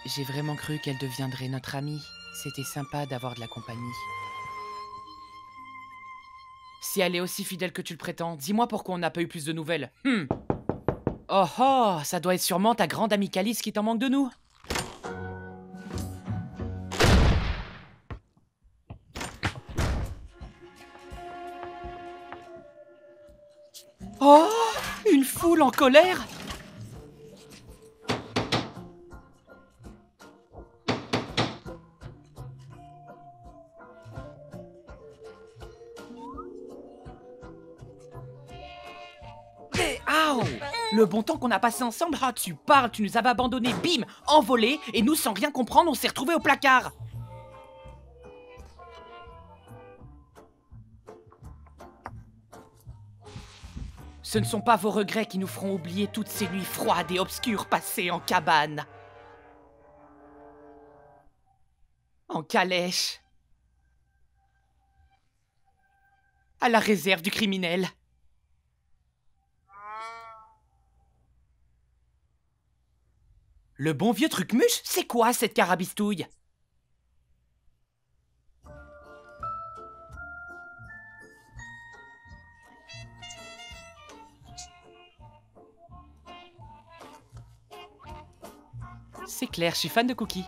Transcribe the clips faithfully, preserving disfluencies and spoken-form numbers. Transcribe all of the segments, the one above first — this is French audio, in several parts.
J'ai vraiment cru qu'elle deviendrait notre amie. C'était sympa d'avoir de la compagnie. Si elle est aussi fidèle que tu le prétends, dis-moi pourquoi on n'a pas eu plus de nouvelles. Hmm. Oh oh, ça doit être sûrement ta grande amie Calice qui t'en manque de nous. Oh, une foule en colère. Eh, Aouh! Le bon temps qu'on a passé ensemble, ah, tu parles, tu nous avais abandonnés, bim, envolés, et nous, sans rien comprendre, on s'est retrouvés au placard. Ce ne sont pas vos regrets qui nous feront oublier toutes ces nuits froides et obscures passées en cabane. En calèche. À la réserve du criminel. Le bon vieux truc-muche, c'est quoi cette carabistouille? C'est clair, je suis fan de cookies.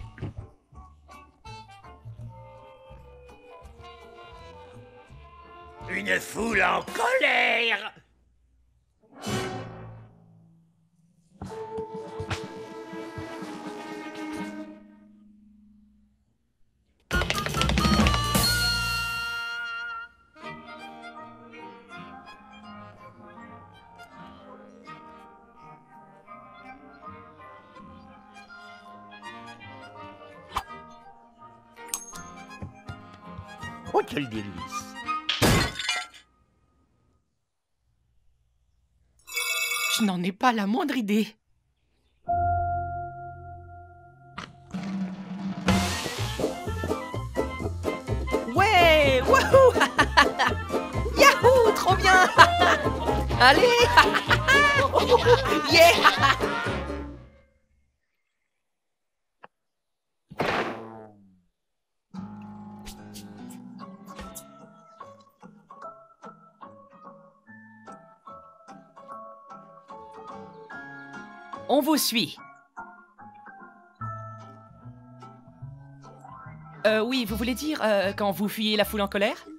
Une foule en colère! Oh, quel délice! Je n'en ai pas la moindre idée. Ouais, wouhou. Yahoo, trop bien. Allez. Yeah. On vous suit. Euh, oui, vous voulez dire euh, quand vous fuyez la foule en colère?